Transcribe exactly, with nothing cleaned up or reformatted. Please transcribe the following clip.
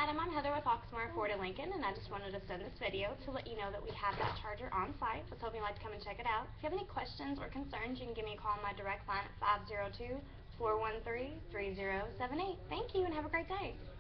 I'm on Heather with Oxmoor Ford Lincoln, and I just wanted to send this video to let you know that we have that charger on site. I was hoping you'd like to come and check it out. If you have any questions or concerns, you can give me a call on my direct line at five zero two, four one three, three zero seven eight. Thank you, and have a great day.